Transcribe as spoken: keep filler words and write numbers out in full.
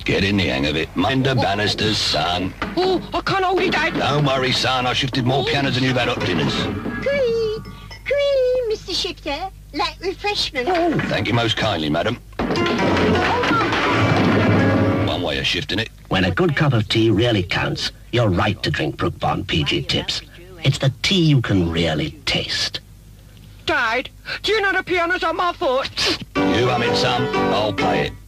Get in the hang of it. Minder Bannister's son. Oh, I can't hold it, Dad. Don't worry, son. I shifted more pianos than you've had hot dinners. Green, green, Mister Shifter. Like refreshment. Oh, thank you most kindly, madam. One way of shifting it. When a good cup of tea really counts, you're right to drink Brook Bond P G Tips. It's the tea you can really taste. Dad, do you know the piano's on my foot? You hum it, son. I'll play it.